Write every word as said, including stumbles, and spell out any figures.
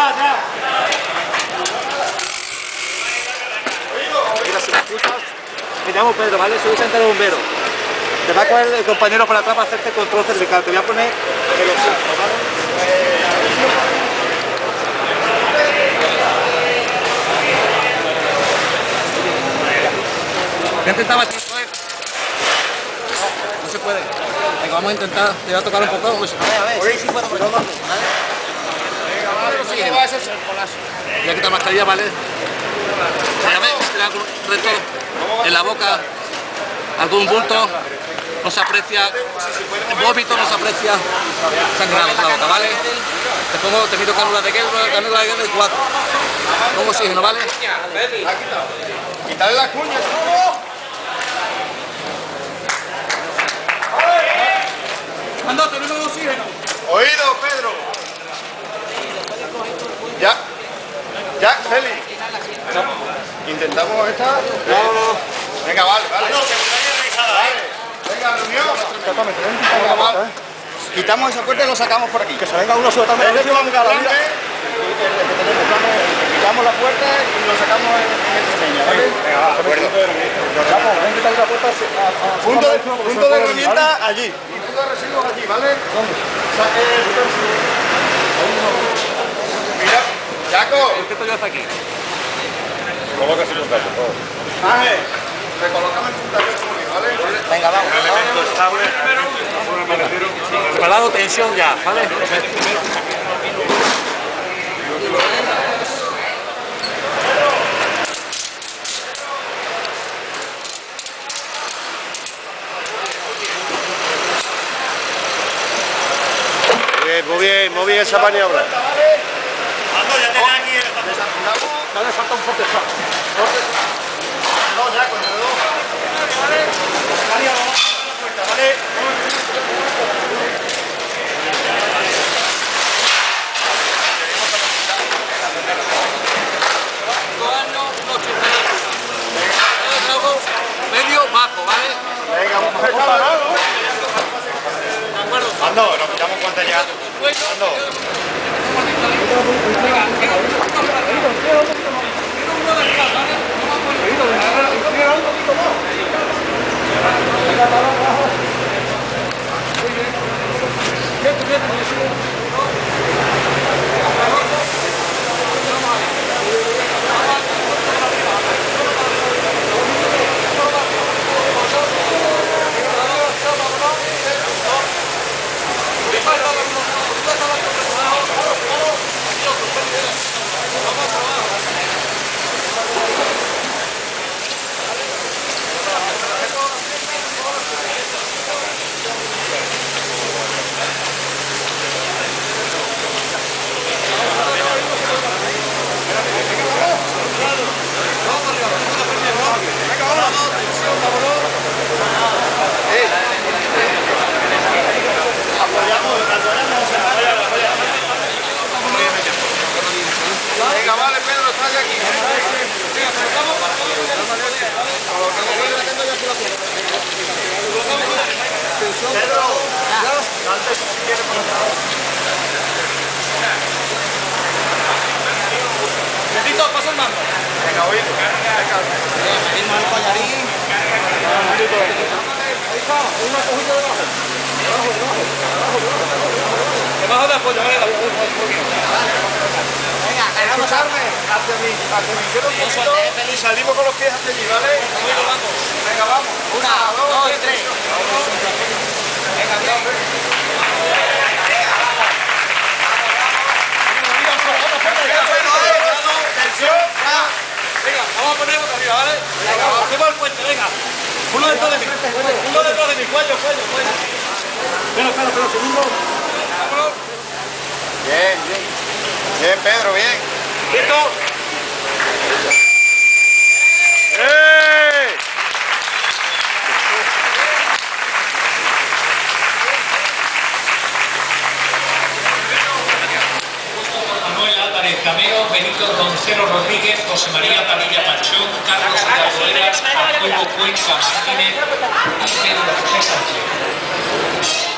Mira, si me escuchas, me llamo Pedro, ¿vale? Soy Vicente de Bombero. Te va a coger el compañero para atrás para hacerte control cervical. Te voy a poner el oxígeno, ¿vale? Voy a intentar batir, ¿eh? No se puede. Venga, vamos a intentar. Te voy a tocar un poco. Pues, a ver, a ver. Sí, sí puedo. ¿Vale? Venga, vale. ¿Cómo va a ser el colazo? Voy a quitar mascarilla, ¿vale? Ya ves, reto en la boca, algún bulto, no se aprecia, el vómito no se aprecia, sangrado en la boca, ¿vale? Te pongo, te miro cánula de Gell, cánula de Gell cuatro, pongo oxígeno, ¿vale? Quítale las cuñas. Anda, tenemos oxígeno. Oído, Pedro. Ya. Ya, Feli. Intentamos esta. Venga, vale, vale. Vale. Venga, reunión. Venga, vale. Quitamos esa puerta y lo sacamos por aquí. Que se venga uno solo también. Quitamos la puerta y lo sacamos en el diseño, ¿vale? Venga, va, acuerdo. Ven, quítale la puerta. Punto de, punto de herramienta allí. Y punto de residuos allí, ¿vale? ¿Dónde? Saque el punto de residuos. Mira, Jaco. ¿Por qué estoy hasta aquí? Colócase los datos, por favor. Ángel, recolócame el puntaje, ¿vale? Venga, vamos. Un elemento estable. Preparado, tensión ya, ¿vale? Muy bien, muy bien esa maniobra. Dale, falta un fuerte shot. No, ya, con el dedo. Vale. Vale. Medio bajo, ¿vale? Venga, vamos a preparado. Ando, nos quitamos cuenta ya. Ando. Venga, vale, Pedro, estás aquí. Pedro, antes si quieres por favor. Necesito, paso el mando. Venga, oye. Venga. Mismo el collarín. Ahí está, una cojita debajo. Debajo, debajo. Debajo de apoyo, ¿vale? Venga, escucharme. Hacia mi, hacia mi izquierda un poquito y salimos con los pies hacia allí, ¿vale? Venga, vamos. Una, dos y tres. Venga, bien. Venga, vamos a poner boca arriba, ¿vale? Venga, hacemos el puente, venga. Uno detrás de mí. Uno detrás de mí. Cuello, cuello, cuello. Espera, espera, espera, segundo. Vámonos. Bien, bien. Bien, Pedro, bien. Listo. ¡Eh! Manuel Álvarez Cameo, Benito Roncero Rodríguez, José María Padilla Pachón, Carlos Alvareras, Arturo Cuenca Martínez y Pedro José Sánchez.